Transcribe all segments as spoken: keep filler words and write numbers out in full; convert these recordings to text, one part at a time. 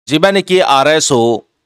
জীবানি কি আরেসো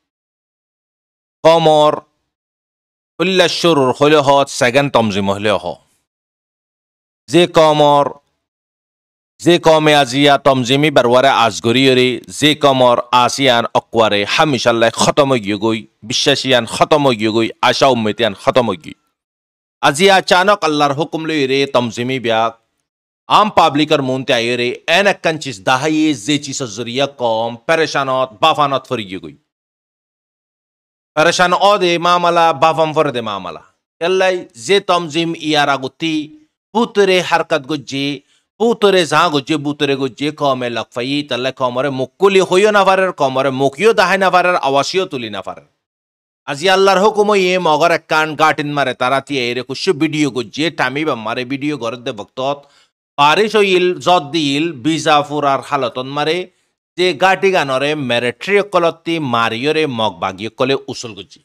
কমর উল্লাসুর হলে হ সেকেন্ড তমজিম হলে হ যে কমর যে কমে আজিয়া তমজিমি বারওয়ারে আজগরিয়রে যে কমর আসিয়ান অকওয়ারে হামিশাল্লাহ খতম হইয় গই বিশ্বাসিয়ান খতম হইয় গই আশা উম্মতিয়ান খতম হইয় আজিয়া আচানক আল্লাহর হুকুম লইরে তমজিমি ব্যাক आम पाब्लिकर मुंते आये एन अक्कन चीज दाहिए जे चीज जरिया कौम परेशानत बाफानत फरिगी गई परेशान ओ दे मामला बाफम फर दे मामला यल्लाई जे तमजिम इयारा गुती पुतरे हरकत गुज्जे पुतरे जा गुज्जे पुतरे गुज्जे कौमे लकफई तल्ले कौमरे मुक्कुली होयो नफारेर कौमरे मुकियो दाहे नफारेर आवासियो तुली नफारेर আজি আল্লাহর হুকুম ইয়ে মগর কান গাটিন মারে তারাতি এরে কুশ ভিডিও গুজ্জে টামি বা মারে ভিডিও গরদে বক্তত বারিশ হইল জদ দিল বিজাফুর আর হালতন মারে যে গাটি গানরে মেরেট্রি কলতি মারিয়রে মগ বাগিয়ে কলে উসুল গুজি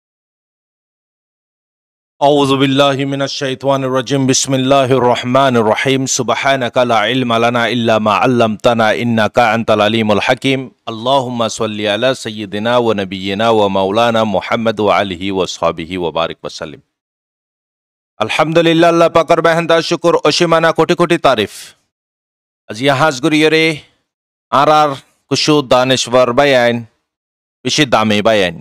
أعوذ بالله من الشيطان الرجيم بسم الله الرحمن الرحيم سبحانك لا علم لنا إلا ما علمتنا إنك أنت العليم الحكيم اللهم صل على سيدنا ونبينا ومولانا محمد وعليه وصحبه وبارك وسلم আলহামদুলিল্লাহ আল্লাহ পাকের বেহেন্দা শুকর অসীমানা কোটি কোটি তারিফ আজি হাজ গুরিয়রে আর আর কুশু দানেশ্বর বায়ান বেশি দামি বায়ান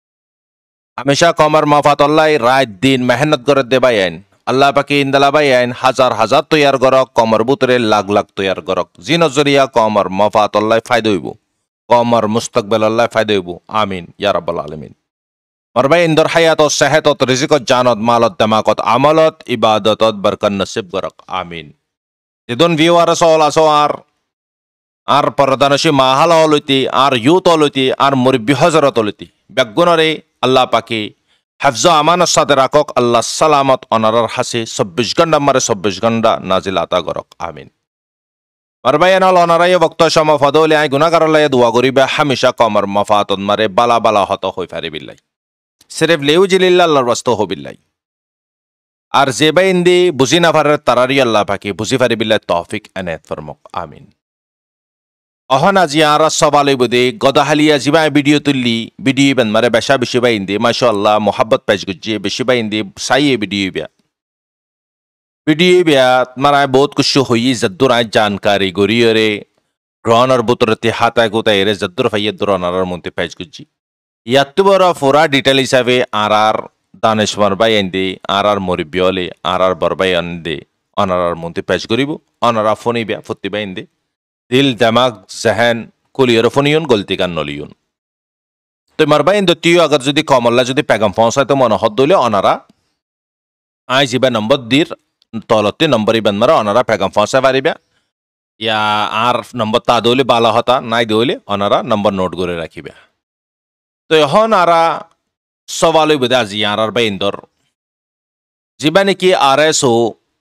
हमेशा कमर मफातल्लाह रात दिन मेहनत कर दे बायान अल्लाह पाके इंदला बायान हजार हजार तैयार करक कमर बुतरे लाख लाख तैयार करक जिन जरिया कमर मफातल्लाह फायदा हइबो कमर मुस्तकबिल अल्लाह फायदा हइबो आमीन या रब्बल आलामीन मरबाई इंदर हयात और सेहत और रिजिक जानत मालत दमाकत अमलत इबादत बरकत नसीब करक आमीन जिदन ভিউয়ার সওয়াল আসো আর আর পরদানশি মাহাল হলতি আর ইউত হলতি আর মুরব্বি হযরত হলতি বেগুনরে আল্লাহ পাকে হাফজ আমানত সাথে রাখক আল্লাহ সালামত অনারার হাসে চব্বিশ ঘন্টা মারে চব্বিশ ঘন্টা নাজিল আতা করক আমিন মারবায়ানাল অনারায় বক্ত সম ফদলে আই গুনাহগারলায় দোয়া করিবে হামেশা কমর মফাতত মারে বালা বালা হত হই ফারে বিল্লাহ সিরফ লিউজিলিল্লাহ আল্লাহর ওয়াস্তা হবিল্লাহ আর জেবা ইন্দি বুঝি না পারে তারারি আল্লাহ পাকে বুঝি ফারে বিল্লাহ তৌফিক এনায়েত ফরমাক আমিন অহন আজি আর সবালে বদে গদাহালিয়া জিবা ভিডিও তুললি ভিডিও বান মারে বেশা বেশি বাইন্দে মাশাআল্লাহ মোহাব্বত পেশ গুজ্জে বেশি বাইন্দে সাইয়ে ভিডিও বিয়া ভিডিও বিয়া মারা বহুত কুছ হই জদ্দুর আই জানকারি গরিয়রে গ্রহণর বুতরতে হাতা গোতা এরে জদ্দুর ফাইয়ে দরনার মধ্যে পেশ গুজ্জি ইয়াতবরা ফোরা ডিটেইল হিসাবে আর আর দানেশওয়ার বাইন্দে আর আর মরিবিয়লে আর আর বরবাই আনদে অনারার মধ্যে পেশ করিব অনারা ফোনি বিয়া ফুত্তি বাইন্দে दिल दिमाग जहन कुलियर फनियन गलती का नलियन तो मरबा इन दतियो अगर जदि कमल्ला जदि पैगाम पहुंचाय तो मन हद दोले अनारा आई जिबा नंबर दिर तलते नंबर इबन मरा अनारा पैगाम पहुंचाय पारिबा या आर नंबर ता दोले बाला हता नाइ दोले अनारा नंबर नोट करे राखिबा तो यहन आरा सवाल बदा जी आर बा इंदर जिबानि की आरएसओ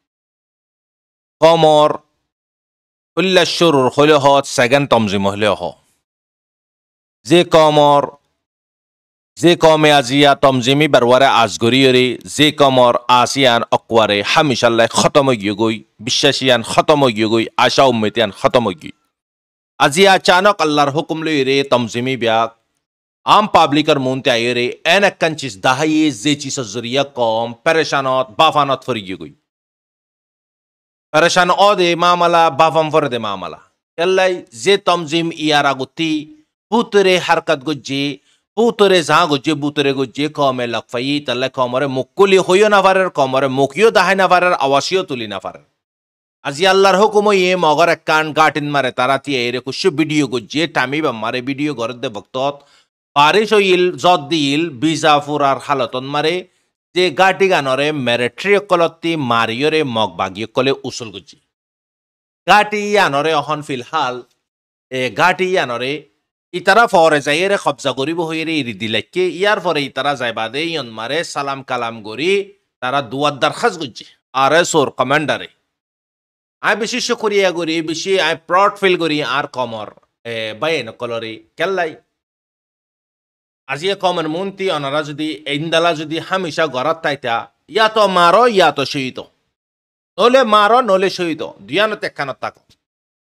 कमर উল্লাসুর হলে হ সেকেন্ড তমজিম হলে হ যে কমর যে কমে আজিয়া তমজিমি বারওয়ারে আজগরিয়রে যে কমর আসিয়ান অকওয়ারে হামিশাল্লাহ খতম হইয় গই বিশ্বাসিয়ান খতম হইয় গই আশা উম্মতিয়ান খতম হইয় আজিয়া আচানক আল্লাহর হুকুম লইরে তমজিমি ব্যাক आम पाब्लिकर मुंते आये एन अक्कन चीज दाहिए जे चीज जरिया कौम परेशानत बाफानत फरिगी गई परेशान ओ दे मामला बाफम फर दे मामला यल्लाई जे तमजिम इयारा गुती पुतरे हरकत गुज्जे पुतरे जा गुज्जे पुतरे गुज्जे कौमे लकफई तल्ले कौमरे मुक्कुली होयो नफारेर कौमरे मुकियो दाहे नफारेर आवासियो तुली नफारेर আজি আল্লাহর হুকুম ইয়ে মগর কান গাটিন মারে তারাতি এরে কুশ ভিডিও গুজ্জে টামি বা মারে ভিডিও গরদে বক্তত বারিশ হইল জদ দিল বিজাফুর আর হালতন মারে যে গাটি গানরে মেরেট্রি কলতি মারিয়রে মগ বাগিয়ে কলে উসুল গুজি গাটি আনরে অহন ফিলহাল এ গাটি আনরে ইতারা ফরে যাইরে কবজা করিব হইরে ইরি দিলাকে ইয়ার পরে ইতারা যাইবাদে ইয়ন মারে সালাম কালাম গরি তারা দুয়ার দরখাস্ত গুজি আর সোর কমান্ডারে আই বেশি শুকরিয়া করি বেশি আই প্রাউড ফিল করি আর কমর এ বাইন কলরে কেল্লাই আজিয়ে কমর মুন্তি অনারা যদি ইন্দালা যদি হামেশা গরাত তাইতা ইয়া তো মারো ইয়া তো শহীদ নলে মারো নলে শহীদ দুয়ানো তেখানো তাকো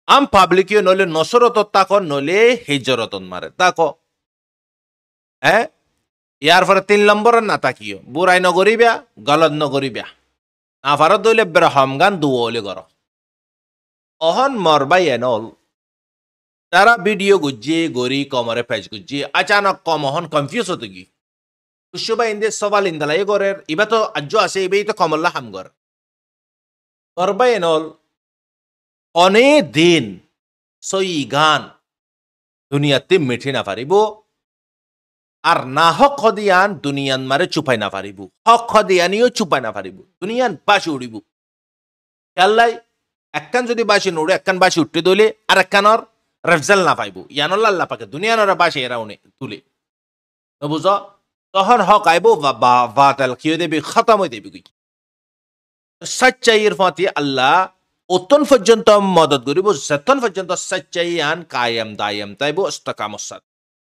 আম পাবলিকিও নলে নসরত তাকো নলে হিজরতন মারে তাকো হ্যাঁ ইয়ার পরে তিন নম্বরের না তাকিও বুড়াই নগরিবা গলত নগরিবা আফারত দইলে ব্রহম গান দুলে গর অহন মরবাই এনল তারা ভিডিও গুজ্জে গরি কমরে ফেজ গুজ্জে আচানক কম অহন কনফিউজ হতো কি কুশুবা ইন্দে সবাল ইন্দালাই গরের ইবা তো আজ্য আছে ইবেই তো কমল্লা হামগর মরবাই এনল অনেক দিন সই গান দুনিয়াতে মেঠে না পারিব আর না হক খদিয়ান দুনিয়ান মারে চুপাই না পারিব হক খদিয়ানিও চুপাই না পারিব দুনিয়ান বাসি উড়িব খেললাই একখান যদি বাসি নুড়ে একখান বাসি উঠতে দইলে আর একখানর রেফজাল না পাইব ইয়ানল্লা আল্লাহ পাকে দুনিয়ানরা বাসি এরা উনি তুলে বুঝ তখন হক আইব বা বাতাল কিয়ে দেবে খতম হয়ে দেবে সচ্চাইয়ের ফাঁতি আল্লাহ অতন পর্যন্ত মদত করিব যেতন পর্যন্ত সচ্চাই আন কায়েম দায়েম তাইব ইস্তেকামত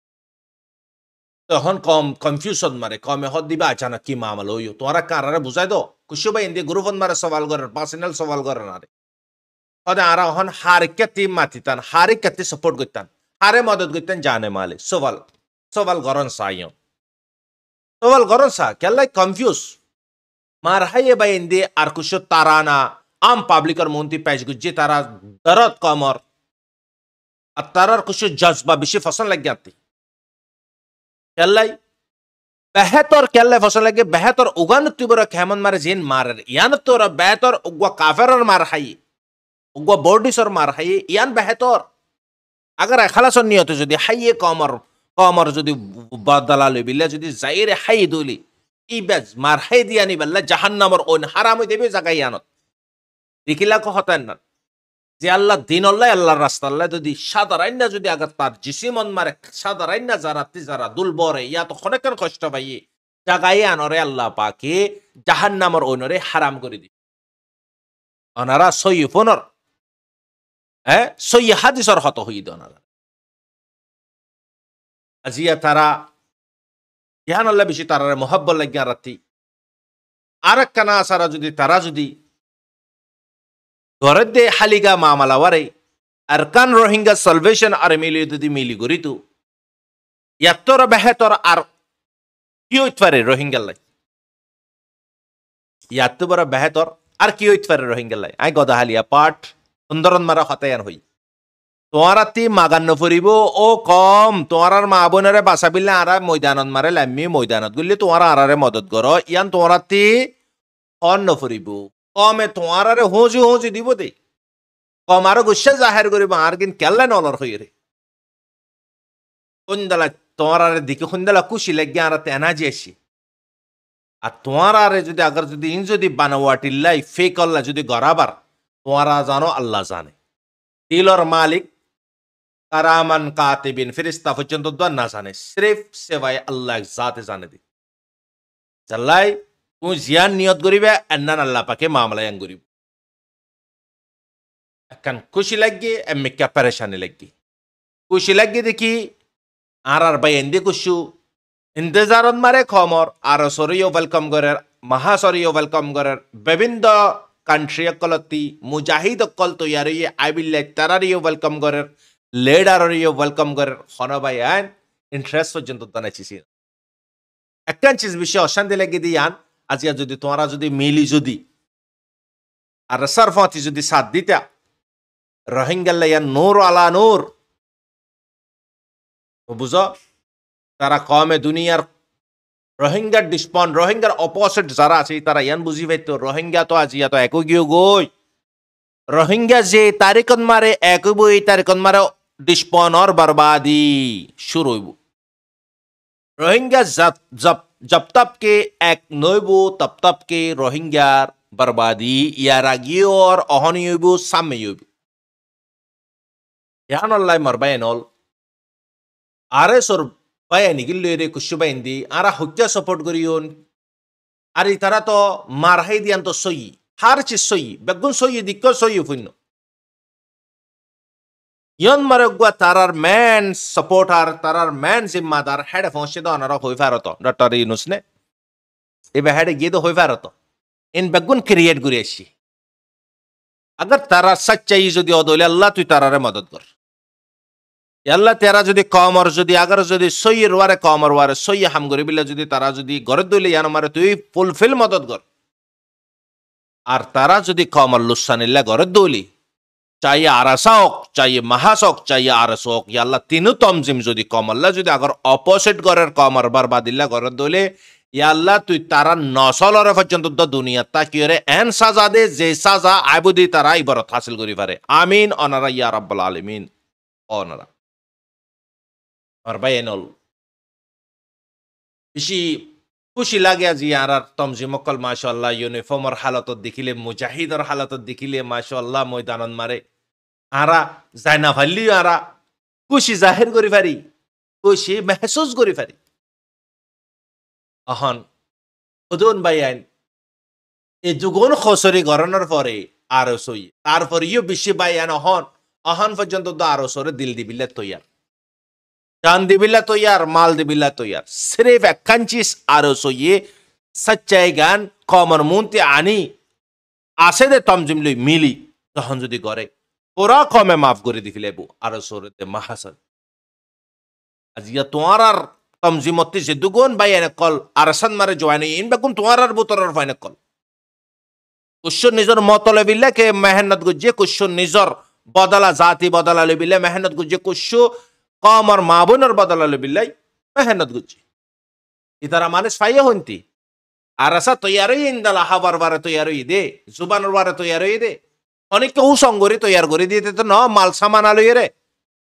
তখন কম কনফিউশন মারে কমে হদ দিবা আচানক কি মামল হইও তোমরা কারারে বুঝাই দো কুশুবা ইন্দি গ্রুপন মারে সওয়াল করেন পার্সোনাল সওয়াল করেন আরে হদে আরা হন হারিকাতি মাতিতান হারিকাতি সাপোর্ট করতেন হারে মদত করতেন জানে মালে সওয়াল সওয়াল গরন সাইও সওয়াল গরন সা কেলাই কনফিউজ মার হাইয়ে বাই ইন্দি আর কুশো তারানা আম পাবলিকের মন্ত্রী পাইজ গুজ্জে তারা দরদ কমর আর তারার কুশো জজবা বেশি ফসল লাগিয়াতি কেলাই বেহতর কেল্লাই ফসল লাগে বেহতর উগান তুবর খেমন মারে জিন মারের ইয়ান তোর বেহতর উগা কাফেরর মার হাই উগা বর্ডিসর মার হাই ইয়ান বেহতর আগার খালাসর নিয়ত যদি হাইয়ে কমর কমর যদি বদলা লইবিলে যদি যাইরে হাই দলি ই বেজ মার হাই দিয়ানি বললে জাহান্নামর ওন হারাম হই দেবে জায়গা ইয়ানত দেখিলা কহতেন না যে আল্লাহ দিন আল্লাহ আল্লাহর রাস্তা আল্লাহ যদি সাধারণ না যদি আগার তার জিসিমন মারে সাধারণ না যারা যারা দুলবরে ইয়া তো অনেকক্ষণ কষ্ট পাইয়ে জাগাই আনরে আল্লাহ পাকে জাহান্নামর ওনরে হারাম করে দি ওনারা সই ফোনর হ্যাঁ সই হাদিসর হত হই ওনারা আজিয়া তারা ইহান আল্লাহ বেশি তারারে মহাব্বত লাগিয়া রাতি আর একখানা আসারা যদি তারা যদি ঘরের দে হালিগা মামালাওয়ারে আর কান রোহিঙ্গা সালভেশন আর মিলি যদি মিলি গরিতু ইয়াত্তর বেহতর আর কি হইতে পারে রোহিঙ্গার লাই ইয়াত্ত বড় বেহতর আর কি হইতে পারে রোহিঙ্গার লাই আই গদা হালিয়া পাঠ সুন্দরন মারা হতায়ান হই তোমারা তি মাগান নফরিব ও কম তোমার মা বোনেরে বাসা বিললে আরা ময়দানত মারে লাম্মি ময়দানত গুললে তোমার আরারে মদত করো ইয়ান তোমারা তি অন নফরিব কমে তোমার আরে হোঁজি হোঁজি দিব দে কম আরো গুসা জাহের করিব আর কিন কেল্লা নলর হই রে কুন্দলা তোমার আরে দিকে কুন্দলা কুশি লাগিয়ে আর তেনাজি আসি আর তোমার আরে যদি আগার যদি ইন যদি বানাওয়াটিল্লাই ফেক আল্লাহ যদি গড়াবার তোমারা জানো আল্লাহ জানে দিলর মালিক কারামান কাতিবিন ফেরেশতা পর্যন্ত না জানে সির্ফ সেবায় আল্লাহ জাতে জানে দি চাল্লাই তুমি জিয়ান নিয়ত করিবে এন্নান আল্লাহ পাকে মামলায়ান করিব এখন খুশি লাগি এমনিকা পরেশানি লাগি খুশি লাগি দেখি আর আর ভাই এন্দি কুশু ইন্তজারত মারে খমর আর সরিও ওয়েলকাম করার মহাসরিও ওয়েলকাম করার বিভিন্ন কান্ট্রি কলতি মুজাহিদ কল তৈয়ারি আইবিল্লাই তারারিও ওয়েলকাম করার লেডারিও ওয়েলকাম করার হনবাই আইন ইন্টারেস্ট পর্যন্ত জানাইছি একটা চিজ বিষয়ে অশান্তি লাগি দিয়ান আজিয়া যদি তোমরা যদি মিলি যদি আর সারফাতি যদি সাথ দিতা রোহিঙ্গাল্লাইয়া নূর আলা নূর বুঝো তারা কমে দুনিয়ার রোহিঙ্গার ডিসপন রোহিঙ্গার অপোজিট যারা আছে তারা ইয়ান বুঝি পাইতো রোহিঙ্গা তো আজিয়া তো একো গিয়ে গই রোহিঙ্গা যে তারিকন মারে একই বই তারিকন মারে ডিসপনর বরবাদি শুরু হইব রোহিঙ্গা जब तब के एक नोबो तब तब के रोहिंग्यार बर्बादी यारागी और अहनियोबो सामयोबो यान अल्लाह मरबायनल आरे सर बायनी गिल्ले रे कुशुबाइंदी आरा हत्या सपोर्ट करियोन आरे तारा तो मारहाई दियान तो सही हर चीज सही बेगुन सही दिक्को सही फुन्नो यन मरगवा तारार मैन सपोर्टर तारार मैन जिम्मेदार हेड फंसे दो अनारा होई फारतो डॉक्टर यूनुस ने एबे हेड गे दो होई फारतो इन बेगुन क्रिएट गुरेशी अगर तारा सच्चाई যদি অদলে আল্লাহ তুই তারারে মদত কর আল্লাহ তেরা যদি কমর যদি আগার যদি সইয়ের ওয়ারে কমর ওয়ারে সইয়ে হাম করে বিলে যদি তারা যদি গরে দইলে ইয়ান মারে তুই ফুলফিল মদত কর আর তারা যদি কমর লুসানিল্লা গরে দইলি চাই আরাসা হোক চাই মাহাস হোক চাই আরাস হোক ইয়া আল্লাহ তিনু তমজিম যদি কমল্লা যদি আগর অপোজিট গরের কমর বারবাদিল্লা গরে দইলে ইয়া আল্লাহ তুই তারা নসলর পর্যন্ত দুনিয়া তা কি রে এন সাজা দে যে সাজা আইবুদি তারা ইবারত হাসিল করি পারে আমিন অনারা ইয়া রাব্বুল আলামিন অনারা আর বাইনল বেশি খুশি লাগে আজি আর তমজিম অকল মাশাআল্লাহ ইউনিফর্মর হালতত দেখিলে মুজাহিদর হালতত দেখিলে মাশাআল্লাহ ময়দানত মারে আরা জায়না ভাল্লি আরা খুশি জাহির করি পারি খুশি মেহসুস করি পারি অহন উদুন বাইন এই দুগুণ খসরি গরনের পরে আরো সই তারপর ইও বেশি বাইন অহন অহন পর্যন্ত তো আরো সরে দিল দিবিল্লা তৈয়ার जान दिबिल्ला तो यार माल दिबिल्ला तो यार सिर्फ एक कंचिस आरो सो ये सच्चाई गान कॉमन मुंते आनी आसे दे तमजिम लुई मिली तो हम जुदी करे पूरा कॉमे माफ करे दिखले बु आरो सो रे महासन आज या तुम्हारा तमजिमती से दुगुन बाय ने कल आरसन मारे जवानी इन बकुन तुम्हारा बुतरर फाइने कल कुछ निजर मतले बिल्ला के मेहनत गुज्जे कुछ निजर बदला जाति बदला ले बिल्ला मेहनत गुज्जे कुछ কমর মাবুনের বদলালে বিল্লাই মেহনত গুজি ইতারা মানুষ ফাইয়া হন্তি আর আসা তৈয়ারই ইন্দালা হাবার বারে তৈয়ারই দে জুবানের বারে তৈয়ারই দে অনেক কেউ সঙ্গরি তৈয়ার করে দিতে তো ন মাল সামান আলুই রে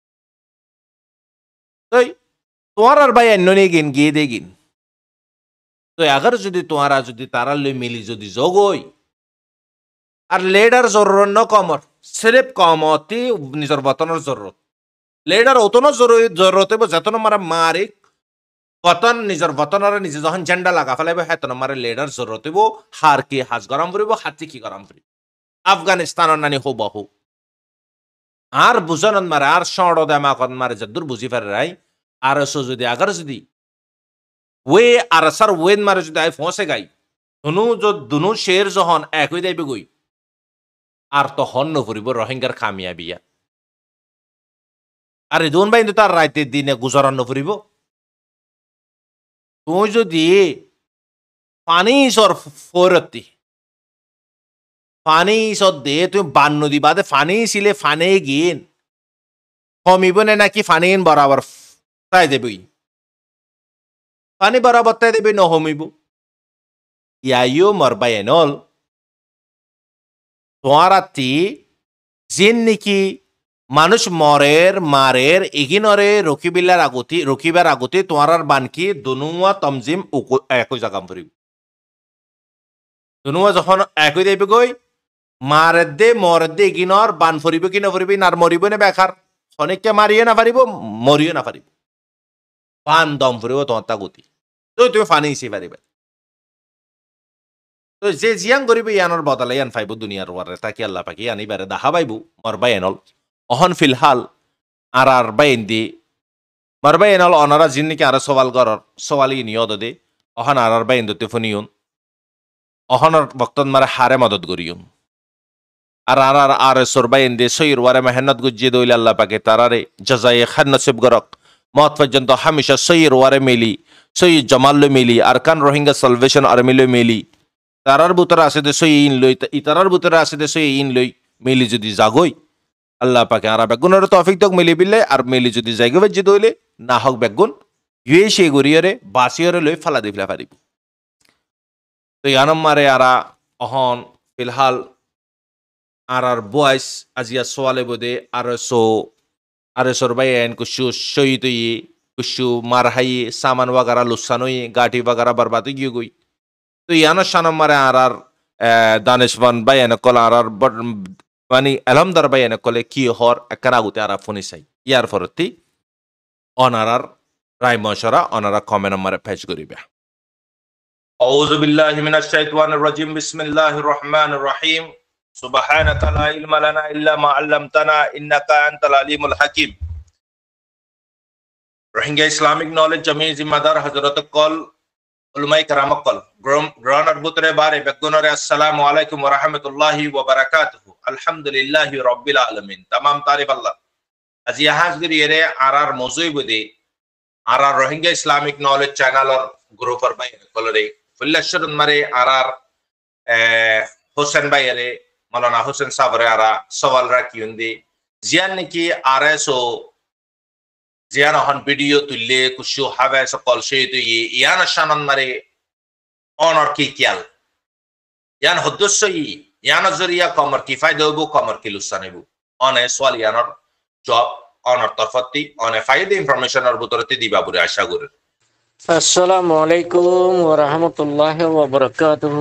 তুই তোমার আর ভাই অন্য নিয়ে গিন গিয়ে দে গিন তো আগার যদি তোমারা যদি তারা লই মিলি যদি জগই আর লেডার জরুরত ন কমর সিরেপ কমতি নিজের বতনের জরুরত লেডার অতনো জরুরত হইব যতন মারা মারে বতন নিজের বতনরে নিজে যখন ঝেন্ডা লাগা ফেলাইব হেতন মারে লেডার জরুরত হইব হার কি হাজ গরম করিব হাতি কি গরম করিব আফগানিস্তানের নানি হো বহু আর বুঝনন মারে আর সড় দেমা কন মারে যদুর বুঝি ফেরে রাই আর সো যদি আগার যদি ওয়ে আর সার ওয়েন মারে যদি আই ফসে গাই দুনু যো দুনু শের যখন এক হই যাইবে গই আর তো হন্ন করিব রোহিঙ্গার কামিয়াবিয়া আরে দোন ভাই তার রাইতে দিনে গুজরান্ন ফুরিব তুই যদি পানি সর ফরতি পানি সর দে তুমি বান নদী বাদে ফানি ছিলে ফানে গিন কমিব না নাকি ফানিন বরাবর তাই দেবই পানি বরাবর তাই দেবে ন হমিব ইয়াইও মরবাই এনল তোমারাতি জিন নাকি মানুষ মরের মারের এগিনরে রকিবিলার আগতি রকিবার আগতি তোমার বানকি দুনুয়া তমজিম একই জাগাম ফুরিব দুনুয়া যখন একই দেবে গই মারের দে মরের দে এগিনর বান ফুরিব কি না ফুরিবি নার মরিব না বেকার অনেককে মারিয়ে না পারিব মরিও না পারিব পান দম ফুরিব তোমার তা গতি তো তুমি ফানি সে পারিবে তো যে জিয়াং করিবে ইয়ানোর বদলে ইয়ান ফাইব দুনিয়ার ওয়ারে তাকে আল্লাহ পাকি আনিবারে দেখা পাইব মরবাই এনল অহন ফিলহাল আর আর বাইন দি মারবাই এনল অনারা জিন্নিকে আর সওয়াল গরর সওয়ালি নিয়দ দে অহন আর আর বাইন দতে ফনিউন অহনর বক্তন মারে হারে মদত করিউন আর আর আর আর সরবাইন দে সইর ওয়ারে মেহনত গুজ্জি দইল আল্লাহ পাকে তারারে জাযায়ে খান নসিব গরক মত পর্যন্ত হামেশা সইর ওয়ারে মিলি সই জামাল মিলি আরকান রোহিঙ্গা সালভেশন আর্মি লই মিলি তারার বুতরা আছে দে সই ইন লই ইতারার বুতরা আছে দে সই ইন লই মিলি যদি জাগই আল্লাহ পাকে আর বেগুনের তৌফিক তক মিলি বিলে আর মিলি যদি জায়গা বেজি দইলে না হক বেগুন ইয়ে সে গরিয়রে বাসিয়রে লই ফালা দিফলা পারিব তো ইয়ানম মারে আরা অহন ফিলহাল আর আর বয়স আজিয়া সোয়ালে বদে আর সো আর সরবাই এন কুশু শহীদ হই কুশু মারহাই সামান ওয়াগারা লুসানই গাটি ওয়াগারা বরবাদ গিয়ে গই তো ইয়ানো শানম মারে আর আর দানেশবান বাই এন কল আর আর মানে আলহামদার বাই এনে কলে কি হর একখান আগুতে আর ফোনি চাই ইয়ার ফরতি অনারার রায় মশরা অনারা কমে নম্বরে ফেচ করিবে আউযু বিল্লাহি মিনাশ শাইতানির রাজিম বিসমিল্লাহির রহমানির রহিম সুবহানাকা লা ইলমা লানা ইল্লা মা আল্লামতানা ইন্নাকা আনতাল আলিমুল হাকিম রোহিঙ্গা ইসলামিক নলেজ জমি জিম্মাদার হযরত কল ulumai karamakal gronar butre bare begunore assalamu alaikum wa rahmatullahi wa barakatuh alhamdulillahi rabbil alamin tamam tarif Allah aji hasgiri ere arar mozui budi arar rohingya islamic knowledge channel or group or bay kolore fullashurun mare arar eh Hussein bayere malana Hussein sabre ara sawal rakyundi zian niki areso ziana hon video tulle kushu have so kol sheitu yi yana shanan mare honor ki kyal yan huddusso yi yana zuriya komar ki fayda bu komar ki lusanebu one swal yanor job honor tarfati one fayda information or butorati diba bure asha gure assalamu alaikum wa rahmatullahi wa barakatuh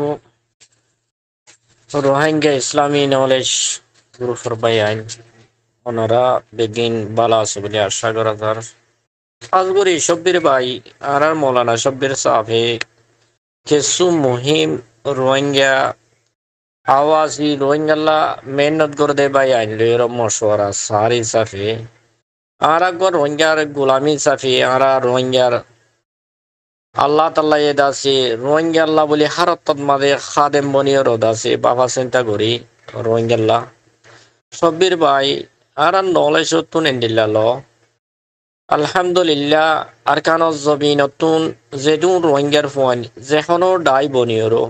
Rohingya Islami knowledge group for bayan onara begin bala subli asha gorazar azguri shabbir bai arar maulana shabbir sahe kesu muhim Rohingya आवाजी Rohingya मेहनत गुर्दे भाई आइलेरो मशवरा सारी सफे आरा गो Rohingya गुलामी सफे आरा Rohingya अल्लाह ताला ये दासी रोहिंग्या अल्लाह बोले हर तद मादे खादेम बनियो दासी बाबा सेंटा गुरी रोहिंग्या शब्बीर भाई आरा नॉलेज तुन इंडिला लो अल्हम्दुलिल्लाह अरकानो ज़मीन तुन जेदुन रोहिंग्या फोन जेखनो डाई बनियो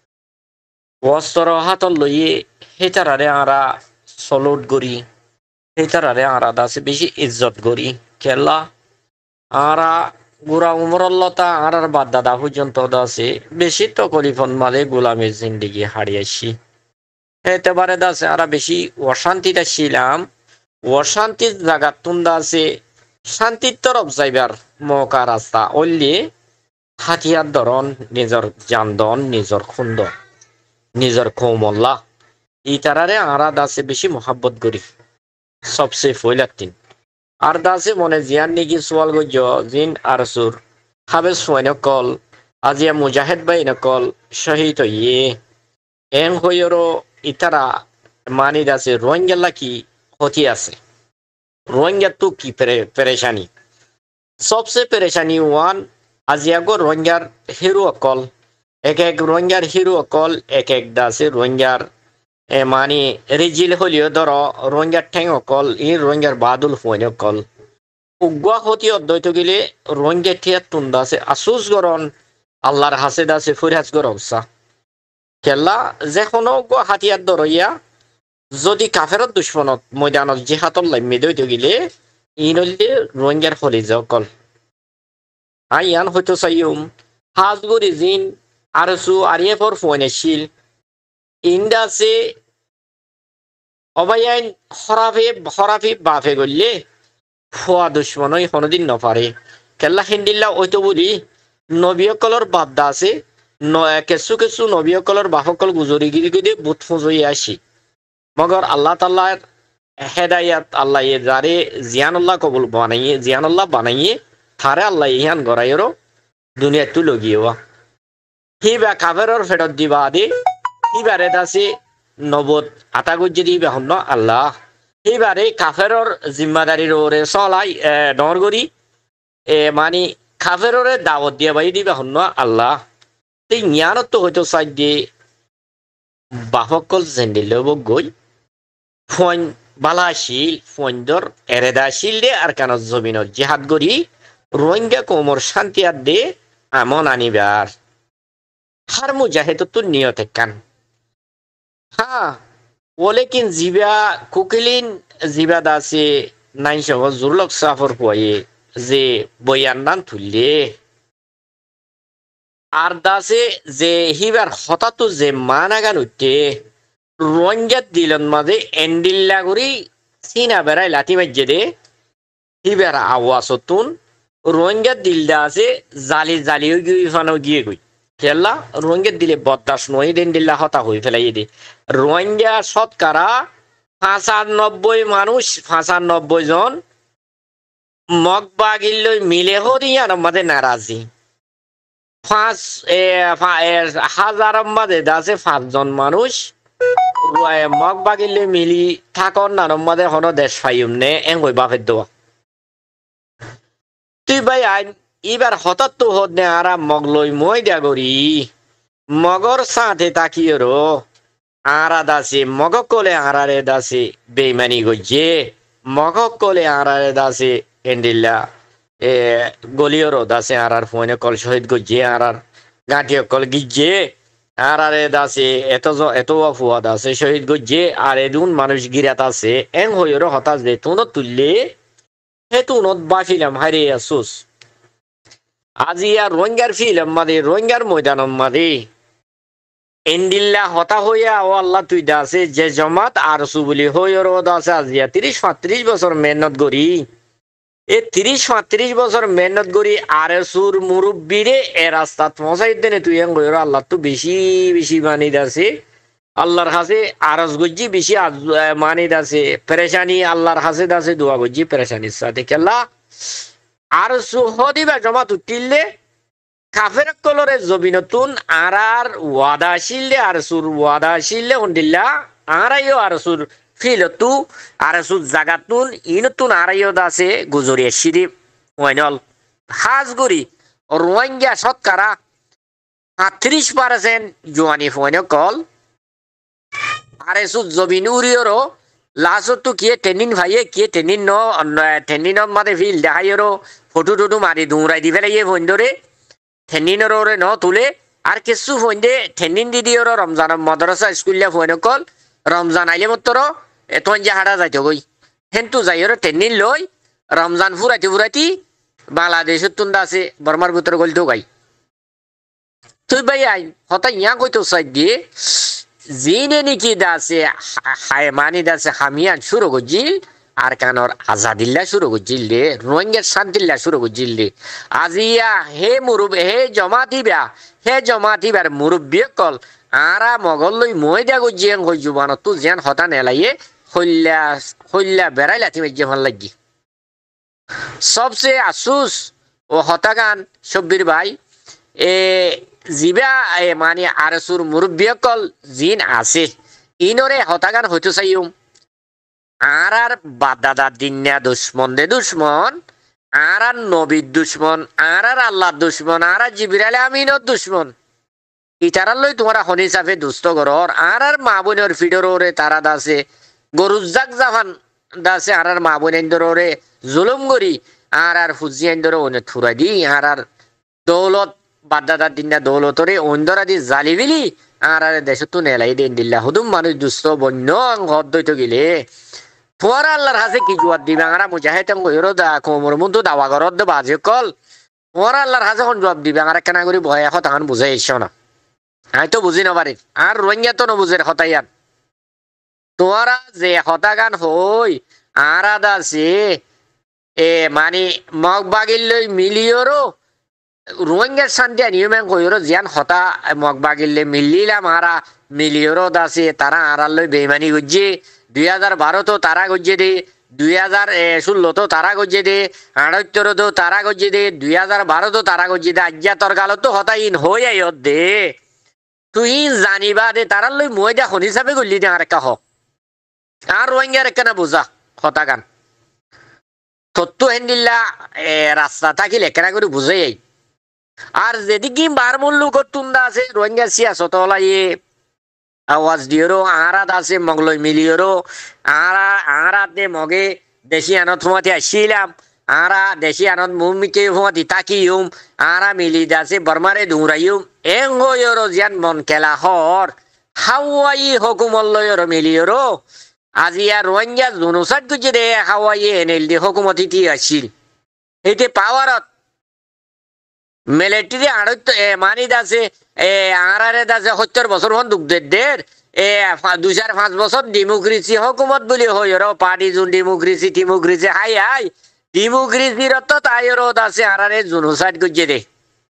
वस्त्र हाथन लइए हेतारारे आरा सलूट गरी हेतारारे आरा दासे बेशी इज्जत गरी केला आरा गुरा उमरल्लता आरार बाद दादा पर्यন্ত दासे बेशी तकलिफन माले गुलामी जिंदगी हारिয়েছি এতেবারে দাসে আরা বেশি অশান্তিতে ছিলাম অশান্তির জায়গাতুন দাসে শান্তির তরফ যাইবার মৌকা রাস্তা ওল্লি হাতিয়ার ধরন নিজর জানদন নিজর খুন্দন निजर कोमल्ला इतारारे आरा दासे बेशी मोहब्बत करी सबसे फैलातीन आर दासे मने जियान निकी सवाल गयो जिन आरसुर हाबे सोयन कल आजिया मुजाहिद बाइन कल शहीद ये एन होयरो इतारा मानी दासे रोहिंग्या की होती आसे रोहिंग्या तू की परे, परेशानी सबसे परेशानी वान आजिया गो रोहिंग्या हिरो कल एक एक रोहिंग्यार हिरो कल एक एक दासे रोहिंग्यार ए मानी रिजिल होलियो दरो रोहिंग्यार ठेंग कल इ रोहिंग्यार बादुल फोन कल उग्वा होती अद्वैत गिले रोहिंग्या ठिया तुंदा से असुस गरन अल्लाहर हासे दासे फुरहाज गरबसा केला जेखनो गो हाथियार दरया যদি কাফেরত দুশমনত ময়দানত জিহাদত লাইমি দইত গিলে ইনলে रोहिंग्यार হলিজা কল আইয়ান হয়তো সাইয়ুম হাজগুরি জিন आरसु आरियफोर फोनेशिल इंडासे अबायान खराफे खराफे बाफे गल्ले फुआ दुश्मनई हनदिन नफारे केल्ला हिंदिल्ला ओइतो बुली नबिय कलर बापदासे न केसु केसु नबिय कलर बाफकल गुजरी गिरि गिरि बुत फुजई आशी मगर अल्लाह ताला हेदायत अल्लाह ये जारे जियानुल्लाह कबूल बनाइए जियानुल्लाह बनाइए थारे अल्लाह यहान गरायरो दुनिया तु लगिवा हिबा काफेरर फेडत दिबा दे हिबारे दासे नबत आतागु जदि बेहन्न अल्लाह हिबारे काफेरर जिम्मेदारी रोरे सलाई नरगरी ए मानी काफेररे दावत दिया बाई दिबा हन्न अल्लाह ते न्यानत तो हयतो साइदे बाफकल जेंदिलो गई फोन बालाशिल फोनदर एरेदाशिल दे आरकानो जमिनो जिहाद गरी रोहिंग्या कोमर शांति दे আমন আনিবার हर मुजाहिद तो नियत कान हाँ वो लेकिन जिबा कुकिलिन जिबा दासे नाइशो जुरलक साफर पोये जे बयान थुले आर दासे जे हिबार हता तो जे मानागान उठे रोहिंग्या दिलन मादे एंडिल्ला गुरी सीना बेराय लाती मज्जे दे हिबार आवासतुन रोहिंग्या दिल दासे जाली जाली गई फानो गिए गई केला रोहिंग्या दिले बददास नई दिन दिल्ला हता হই ফেলাই দে रोहिंग्या শতকরা পঁচানব্বই মানুষ পঁচানব্বই জন মগবাগিল মিলে হরিয়ার মধ্যে নারাজি পাঁচ হাজারের মধ্যে দাসে পাঁচজন মানুষ মগবাগিল মিলি থাকর নার মধ্যে হন দেশ ফাইম নে এং হই বাফের দোয়া তুই ভাই আইন এবার হঠাৎ তো হদ আরা মগলই মই দিয়া গরি মগর সাথে তাকিয়ে রো আরা দাসে মগ কলে আরারে দাসে বেইমানি গজ্জে মগ কলে আরারে দাসে এন্ডিল্লা এ গলিয়রো দাসে আরার ফোনে কল শহীদ গজ্জে আরার গাঁটিয় কল গিজ্জে আরারে দাসে এত এত ফুয়া দাসে শহীদ গজ্জে আর এদুন মানুষ গিরাত আছে এং হইরো হতাশ দে তুনত তুললে হে তুনত বাফিলাম হারে আসুস আজি আর রোহিঙ্গার ফিলাম মাদে রোহিঙ্গার ময়দানম মাদে এন্ডিল্লা হতা হইয়া ও আল্লাহ তুই দাসে যে জমাত আর সুবলি হইর দাসে আজিয়া তিরিশ পঁয়ত্রিশ বছর মেহনত করি এ তিরিশ পঁয়ত্রিশ বছর মেহনত করি আর সুর মুরব্বীরে এ রাস্তা পৌঁছাই দেনে তুই এং হইর আল্লাহ তো বেশি বেশি মানি দাসে আল্লাহর হাসে আরজ গজ্জি বেশি মানি দাসে পেরেশানি আল্লাহর হাসে দাসে দোয়া গজ্জি পেরেশানির সাথে কেল্লা আর সু হদিবা জমাত উঠিলে কাফের কলরে জবিনতুন আরার ওয়াদা শিললে আর সুর ওয়াদা শিললে হন্ডিল্লা আরাইও আর সুর ফিলতু আর সুর জাগাতুন ইনতুন আরাইও দাসে গুজরিয়া শিরিপ ওয়াইনল হাজগুড়ি রোহিঙ্গা শতকরা আটত্রিশ পার্সেন্ট জোয়ানি ফোন কল আর সুর জবিন উড়িওরও লাস্টতো কিয়ে টেনিন ভাইয়ে কিয়ে টেনিন ন টেনিনত মাদে ফিল দেখাইরো ফটো টটো মারি দৌড়াই দি ফেলাই ফোন ধরে ঠেনিনের ওরে ন তুলে আর কিছু ফোন দে ঠেনিন দিদি ওর রমজান মাদ্রাসা স্কুলিয়া ফোন কল রমজান আইলে মতর এতন যে হাড়া যাইতো গই হেনতু যাই ওর ঠেনিন লই রমজান ফুরাইতে ফুরাইতি বাংলাদেশের তুন্দা আছে বর্মার ভিতর গলতো গাই তুই ভাই আই হতা ইয়া কইতো সাইড দিয়ে জিনে নিকি দাসে হায় মানি দাসে হামিয়ান শুরু গজিল আর কানর আজাদিল্লা শুরু গজিল দে রোহিঙ্গার শান্তিল্লা শুরু গজিল দে আজিয়া হে মুরুব হে জমা দিবা হে জমা দিবার মুরব্বী কল আরা মগল লই মই দিয়া গজিয়াং হই জুবান তু যেন হতা নেলাইয়ে হইল্লা হইল্লা বেড়াইলা তুমি যে ভাল লাগি সবচেয়ে আফসোস ও হতাগান সব্বির ভাই এ জিবা মানে আরসুর মুরব্বী কল জিন আছে ইনরে হতাগান হইতো চাইম আর আর বাদাদা দিন্যা দুশ্মন দে দুশ্মন আর আর নবীর দুশ্মন আর আর আল্লাহ দুশ্মন আর আর জিবরাইল আমিনের দুশ্মন ইতারার লই তোমরা হনি সাফে দুষ্ট গরর আর আর মা বোনের ফিডরে তারা দাসে গরুজাক জাহান দাসে আর আর মা বোনেন্দরে জুলুম গরি আর আর হুজিয়েন্দরে ওনে থুরাই দি আর আর দৌলত বাদাদা দিন্যা দৌলতরে অন্দরা দি জালিবিলি আর আর দেশতো নেলাই দেন দিল্লা হুদুম মানুষ দুষ্ট বন্য ঘর দইতো গেলে তোমার আল্লাহর হাসে কি জবাব দিবে আরা মুজাহিদান কইরো দা কোমর মুন্দু দাওয়া করত দে বাজে কল তোমার আল্লাহর হাসে কোন জবাব দিবে আরা কেনা করি ভয় এখন তখন বুঝাই এসো না আমি তো বুঝি না পারি আর রোহিঙ্গা তো নবুঝের হতাইয়ান তোমারা যে হতাগান হই আর আদাসে এ মানে মগ বাগিল লই মিলিয়রো রোহিঙ্গার শান্তি নিয়মে কইরো জিয়ান হতা মগ বাগিলে মিলিলাম আরা মিলিয়রো দাসে তারা আড়াল লই বেইমানি গজ্জে দুই হাজার বারো তো তারা গজ্জে দে দুই হাজার ষোলো তো তারা গজ্জে দে আড়ত্তর তো তারা গজ্জে দে দুই হাজার বারো তো তারা গজ্জে দে আজ্ঞা তোর গালত তো হতা ইন হই আই দে তুই জানিবা দে তারার লই মই দে হন হিসাবে গলি দে আর একটা হ আর রোহিঙ্গার একটা না বোঝা হতা গান তত্ত্ব হেন্দিল্লা রাস্তা থাকিলে কেনা করে বুঝাই আই আর যেদিকে বার মূল্য করতুন্দা আছে রোহিঙ্গা সিয়াসত হলাইয়ে আওয়াজ দিয়েরো আরাত আছে মগলই মিলিয়েরো আরা আরাতে মগে দেশি আনত ফোঁয়াতে আসছিলাম আরা দেশি আনত মুমিকে ফোঁয়াতি তাকিউম আরা মিলি দাসে বর্মারে দৌড়াইম এং হইরো জিয়ান মন খেলা হর হাওয়াই হকুমল্লয়র মিলিয়েরো আজি আর রোহিঙ্গা জুনুসাট গুজে দে হাওয়াই এনেল দি হকুমতি তি আসছিল এতে পাওয়ারত মিলিটারি আড়ত মানি দাসে এ আরারে দাসে সত্তর বছর হন দুগ্ধের দের এ দুই চার পাঁচ বছর ডেমোক্রেসি হকুমত বলি হই র পার্টি জুন ডেমোক্রেসি ডেমোক্রেসি হাই হাই ডেমোক্রেসির তো তাই রোদ আছে আরারে জুনুসাইড গুজে দে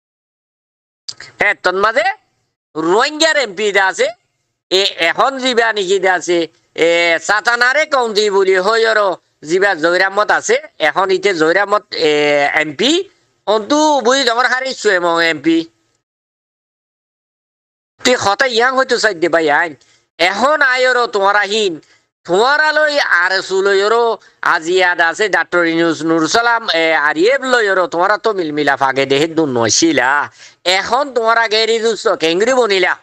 হ্যাঁ তোর মাঝে রোহিঙ্গার এমপি আছে এ এখন জিবা নাকি আছে এ সাতানারে কাউন্টি বলি হই র জিবা জয়রামত আছে এখন ইতে জয়রামত এমপি অন্তু বুঝি তোমার হারিয়েছো এমন এমপি তুই হতা ইয়াং হয়তো চাই দে ভাই আইন এখন আয়রো তোমার আহিন তোমারা লই আর সুলইরো আজিয়াদ আছে ডাক্তার ইউনুস নুর সালাম আরিয়েব লইরো তোমারা তো মিলমিলা ফাগে দেহে দু নইছিলা এখন তোমারা গেরি দুস্ত কেঙ্গরি বনিলা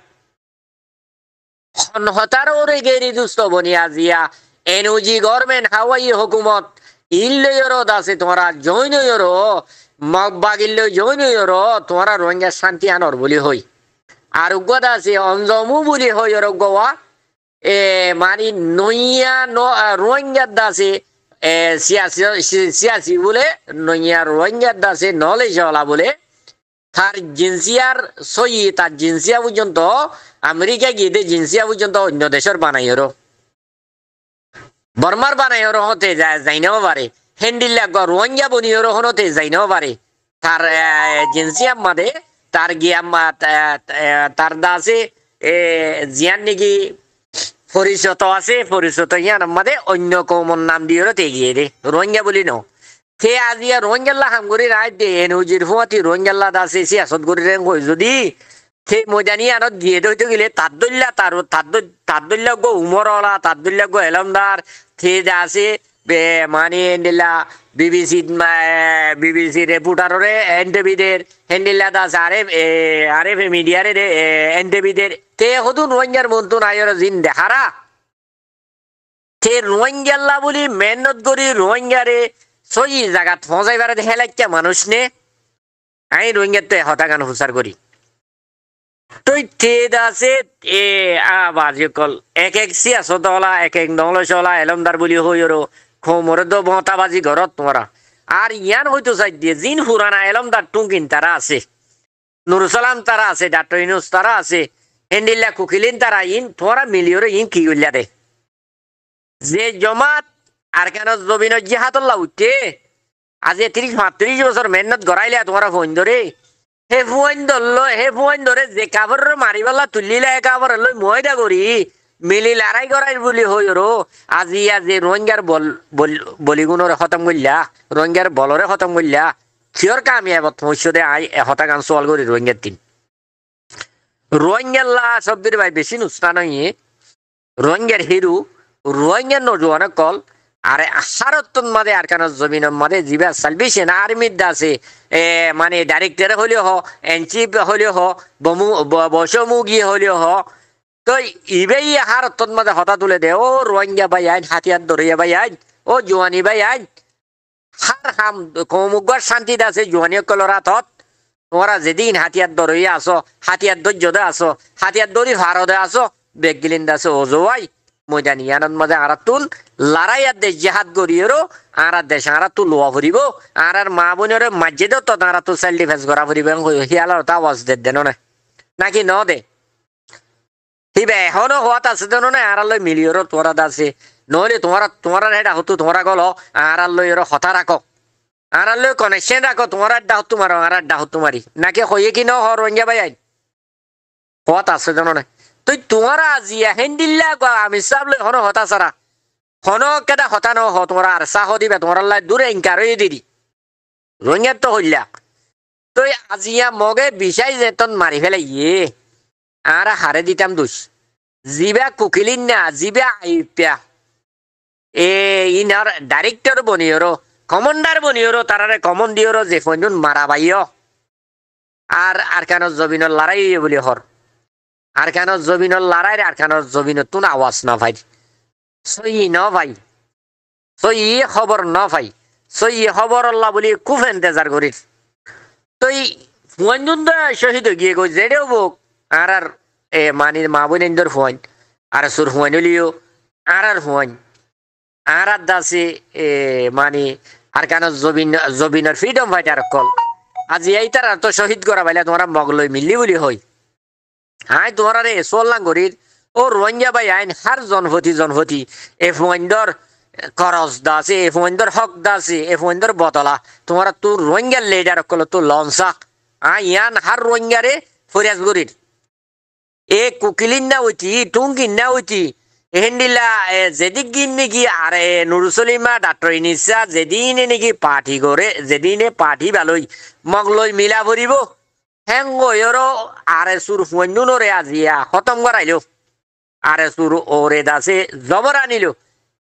হতার ওরে গেরি দুস্ত বনি আজিয়া এনওজি গভর্নমেন্ট হাওয়াই হুকুমত ইল্লইরো দাসে তোমরা জয়েন হইরো মগবাগিল জয়েন হইরো তোমরা রোহিঙ্গা শান্তি আনর বলি হই আর উগ্গত আছে অঞ্জমু বলি হই গোয়া এ মানে নইয়া রোহিঙ্গা দাসে সিয়াসি বলে নইয়া রোহিঙ্গা দাসে নলেজ ওলা বলে তার জিন্সিয়ার সই তার জিন্সিয়া পর্যন্ত আমেরিকা গিয়ে জিন্সিয়া পর্যন্ত অন্য দেশের বানাইরো বর্মার বানাইরো হতে যাই নাও পারে হেন্ডিল্লা রোহিঙ্গা বনিয়রো হতে যাই নাও পারে তার জিন্সিয়া মাদে তার গিয়া তার দাসে এ জিয়ান নাকি পরিচিত আছে পরিচিত ইয়ান মাদে অন্য কমন নাম দিয়ে তে গিয়ে দে রোহিঙ্গা বলি ন সে আজিয়া রোহিঙ্গাল্লা হামগুড়ি রায় দে এনজির ফুয়াতি রোহিঙ্গাল্লা দাসে সিয়াসত করি রে কই যদি সে মজানি আনত দিয়ে দইতে গেলে তার দল্লা তার তার দল্লা গো উমরওয়ালা তার দল্লা গো এলমদার সে আছে মানে এন্ডিলা বিবিসি বিবিসি রিপোর্টারে এনটিভিদের হেন্ডিলা দাস আরে আরে মিডিয়ারে এনটিভিদের তে হদু রোহিঙ্গার মন্তু নাইর জিন দেখারা তে রোহিঙ্গাল্লা বলি মেহনত করি রোহিঙ্গারে সই জায়গাত পৌঁছাইবার হেলাইকা মানুষ নে আই রোহিঙ্গার তো হতাগান হুসার করি তুই তেদ আছে এ আবাজ কল এক এক সিয়াসতলা এক এক নলসলা এলমদার বলি হইরো খোমরে তো মতাবাজি ঘরত তোমরা আর ইয়ান হয়তো চাই দিয়ে জিন ফুরানা এলমদার টুঙ্কিন তারা আছে নুর সালাম তারা আছে ডাক্তার ইউনুস তারা আছে হেন্ডিল্লা কুকিলিন তারা ইন তোমরা মিলিয়রে ইন কি গইলা দে যে জমাত আর কেন জবিন জিহাতুল্লাহ উঠে আজ ত্রিশ মাত্রিশ বছর মেহনত গড়াইলে তোমরা ফোন ধরে হে ফোন ধরলো হে ফোন ধরে যে কাপড় মারিবাল্লা তুলিলা কাপড় লই ময়দা করি মিলি লড়াই করাই বলি হই রো আজি আজি রোহিঙ্গার বল বলিগুণরে খতম করলা রোহিঙ্গার বলরে খতম করলা কিয়র কামিয়াব মৎস্যদে আই এশটা গান চল করি রোহিঙ্গার তিন রোহিঙ্গাল্লা শব্দের ভাই বেশি নুসনা নয় রোহিঙ্গার হিরু রোহিঙ্গার নজওয়ান কল আরে হারতন মাদে আর কেন জমিন মাদে জিবা সালভেশন আর্মির দাসে এ মানে ডাইরেক্টর হলেও হ এনচিপ হলেও হ বমু বসমুগি হলেও হ তো ইবেই হারতন মাদে হতা তুলে দে ও রোহিঙ্গা ভাই আইন হাতিয়ার ধরিয়া ভাই আইন ও জোয়ানি ভাই আইন হার হাম কমুগর শান্তি দাসে জোয়ানি কলরা তত তোমরা যেদিন হাতিয়ার ধরিয়া আসো হাতিয়ার ধৈর্য দে আসো হাতিয়ার ধরি ভারতে আসো বেগগিলিন দাসে ওজোয়াই ময়দানি আনন্দ মাঝে আরা তুল লড়াইয়ার দেশ জেহাদ করিয়েরো আর দেশ আরা তুল লোয়া ফুরিব আর আর মা বোনের মাঝে দে তো তারা তো সেল ডিফেন্স করা ফুরিব হিয়ালার তা আওয়াজ দে দেন না নাকি ন দে হিবে এখনো হওয়াত আছে দেন না আর লই মিলিয়রো তোরা দাসে নহলে তোমার তোমার এটা হতো তোমরা গল আর লই এর হতা রাখো আর লই কানেকশন রাখো তোমার আড্ডা হতো মারো আর আড্ডা হতো মারি নাকি হইয়ে কি ন হ রোহিঙ্গা ভাই আই হওয়াত আছে দেন না তুই তোমারা আজিয়া হেন্ডিল্লা আমি চাবলে হন হতা সারা হন কেটা হতা ন হ তোমরা আর চাহ দিবে তোমার লাই দূরে ইনকার হয়ে দিদি রোহিঙ্গার তো হইলা তুই আজিয়া মগে বিষাই যে তন মারি ফেলে ইয়ে আর হারে দিতাম দুষ জিবা কুকিলিন না জিবা আইপিয়া এ ইনার ডাইরেক্টর বনিয়রো কমান্ডার বনিয়রো তারারে কমন দিয়রো যে ফোন মারা বাইয় আর আর কেন জমিনের লড়াই বলি হর আর কেন জমিনের লড়াই আর কেন জমিনের তুন আওয়াজ না ভাই সই ন ভাই সই খবর ন ভাই সই খবর আল্লাহ বলি খুব এন্তেজার করিস তুই ফুয়ান শহীদ গিয়ে গো জেডেও বুক আর আর এ মানির মা বোনের ফুয়ান আর সুর ফুয়ান হলিও আর আর ফুয়ান আর আর দাসে এ মানি আর কেন জবিন জবিনের ফ্রিডম ফাইটার কল আজি এই তার তো শহীদ করা বাইলে তোমরা মগলই মিললি বলি হই হাই তোমরা রে চললাম করির ও রোহিঙ্গা ভাই আইন হার জনপতি জনপতি এ ফুয়াইন্দর খরচ দাসে এ ফুয়াইন্দর হক দাসে এ ফুয়াইন্দর বতলা তোমরা তোর রোহিঙ্গার লিডার কল তো লঞ্চা আই ইয়ান হার রোহিঙ্গারে ফরিয়াজ করির এ কুকিলিন না হইতি টুঙ্কিন না হইতি হেন্ডিলা যেদিক গিন নাকি আর নুরুসলিমা ডাক্তার ইনিসা যেদিনে নাকি পার্টি করে যেদিনে পার্টি ভালোই মগলই মিলা ভরিব হ্যাঙ্গয়রো আরে সুর ফুয়াইনুনরে আজিয়া খতম করাইলো আরে সুর ওরে দাসে জবর আনিল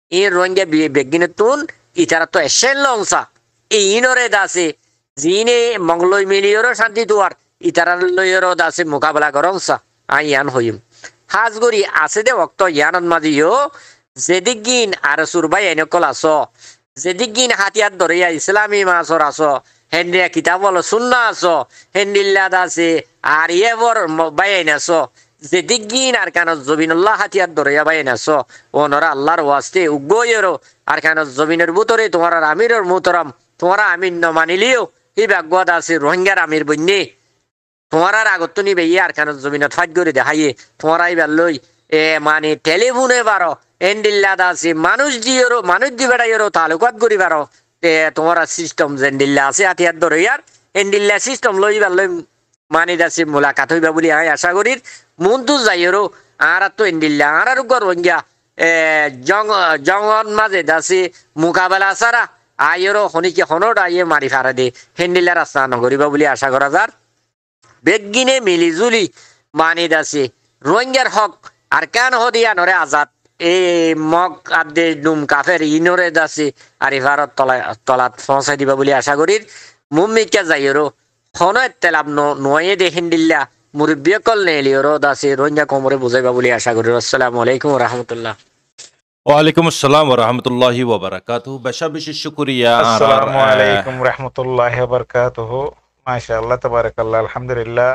in rohingya begine tun itara to eshen longsa inore dase zine mongloi milioro shanti duar itara loyoro dase mukabala gorongsa ayan hoyim hasguri ase de okto yanan madiyo zedigin ar surbay enokol aso zedigin hatiyat doriya islami masor aso hendia kitabol sunna aso hendilla dase ariyevor bayen aso zedigin arkanos zobinullah hatiyat doriya bayen aso onora allahর ওয়াস্তে উগোয়রো আরকাnos জবিনের ভিতরে তোমার আমিরের মুহতারাম তোমার আমিন ন মানিলিও হি ভাগবত আছে রোহিঙ্গার আমির বন্যে তোমার আগত নিবে ইয়ার কারণ জমিনত ফাইট করে দেখাইয়ে তোমারাই বেলই এ মানে টেলিফোনে বারো এন্ডিল্লা দাসি মানুষ দিয়েরো মানুষ দি বেড়াইয়েরো তালুকাত করি বারো তে তোমার সিস্টেম জেন্ডিল্লা আছে হাতিয়ার ধরে ইয়ার এন্ডিল্লা সিস্টেম লই বেলই মানে দাসি মোলাকাত হইবা বলি আমি আশা করি মন্তু যাইয়েরো আর তো এন্ডিল্লা আর আর গর রোহিঙ্গা এ জং জঙ্গন মাঝে দাসি মোকাবেলা সারা আইয়েরো হনিকে হনট আইয়ে মারি ফারা দে হেন্ডিল্লা রাস্তা নগরিবা বলি আশা করা যার বেগিনে মিলিজুলি মানি দাসি রোহিঙ্গার হক আর কেন হদিয়া নরে আজাদ এই মগ আদে ডুম কাফের ইনরে দাসি আর ভারত তলা তলাত পৌঁছাই দিবা বলি আশা করি মুম্মিকা যাইরো হন তেলাব নয়ে দেখেন দিল্লা মুরব্বিয় কল নেলিওরো দাসি রোহিঙ্গা কোমরে বুঝাইবা বলি আশা করি আসসালামু আলাইকুম ওয়া রাহমাতুল্লাহ ওয়ালাইকুম আসসালাম ওয়া রাহমাতুল্লাহি ওয়া বারাকাতুহু বেশা বেশি শুকরিয়া আসসালামু আলাইকুম ওয়া রাহমাতুল্লাহি ওয়া বারাকাতুহু মাশাআল্লাহ তাবারাকাল্লাহ আলহামদুলিল্লাহ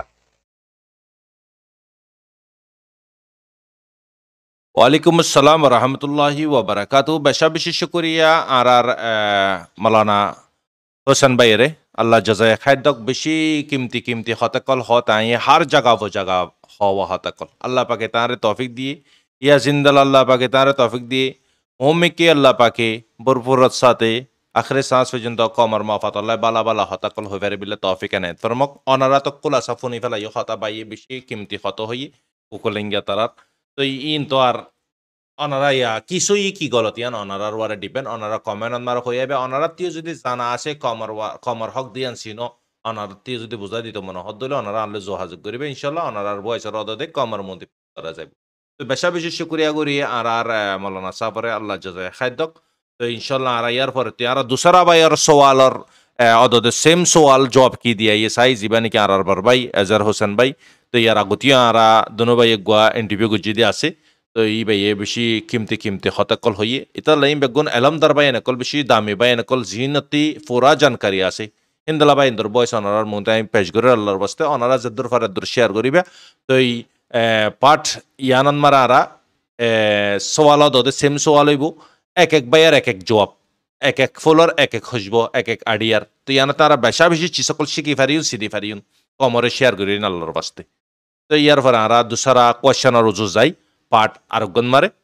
ওয়ালাইকুম আসসালাম ওয়া রাহমাতুল্লাহি ওয়া বারাকাতুহু বেশা বেশি শুকরিয়া আর আর মাওলানা হোসেন ভাইরে আল্লাহ জাযায়ে খায়ের দক বেশি কিমতি কিমতি হতাকল হত আই হর জায়গা ও জায়গা হওয়া হতাকল আল্লাহ পাকে তারে তৌফিক দিয়ে ইয়া জিন্দাল আল্লাহ পাকে তারে তৌফিক দিয়ে ওমিকে আল্লাহ পাকে ভরপুরত সাথে আখরে সাঁস পর্যন্ত কমর মাফাত আল্লাহ বালা বালা হতাকল হয়ে পারে বিলে তৌফিক এনে ফরমক অনারা তকুল আসা ফোনি ফেলাই হতা বাইয়ে বেশি কিমতি হত হই কুকলিঙ্গা তারার তো ইন তো আর অনারা ইয়া কিছুই কি গলত ইয়ান অনারার ওয়ারে ডিপেন্ড অনারা কমেন্ট অনার হয়ে যাবে অনারা তিও যদি জানা আছে কমর কমর হক দিয়ান সিনো অনার তিও যদি বুঝাই দিত মনে হদ দিলে অনারা আনলে যোগাযোগ করিবে ইনশাল্লাহ অনারার বয়সের অদে কমর মন্দির করা যাবে তো বেশা বেশি শুক্রিয়া করি আর আর মৌলানা সাফরে আল্লাহ জাযায়ে খাদ্যক তো ইনশাল্লাহ আর ইয়ার পরে আর দুসরা বাইয়ের সওয়ালর অদে সেম সওয়াল জবাব কি দিয়া ইয়ে সাই জীবানি কি আর আর বার ভাই এজার হোসেন ভাই তো ইয়ার আগতীয় আর দুনো ভাই গুয়া ইন্টারভিউ গুজি দিয়ে আছে তো ই ভাইয়ে বেশি কিমতি কিমতি হতাকল হইয়ে এটা লাইম বেগুন এলমদার বাই নকল বেশি দামি বাই নকল জিনতি পুরা জানকারি আছে ইন্দলা বাই ইন্দর বয়স অনারার মধ্যে আমি পেশ করে আল্লাহর বাস্তে অনারা যদ্দুর ফারাদ্দুর শেয়ার করিবে তো এই পাঠ ইয়ানন মারা আরা সওয়াল দদে সেম সওয়াল হইব এক এক বাইয়ের এক এক জবাব এক এক ফুলর এক এক খুশব এক এক আডিয়ার তো ইয়ান তারা বেশা বেশি চিসকল শিখি ফারিউন সিদি ফারিউন কমরে শেয়ার করিন আল্লাহর বাস্তে তো ইয়ার পরে আরা দুসরা কোয়েশ্চেন আর উজু যাই পাঠ আরোগ্যন মারে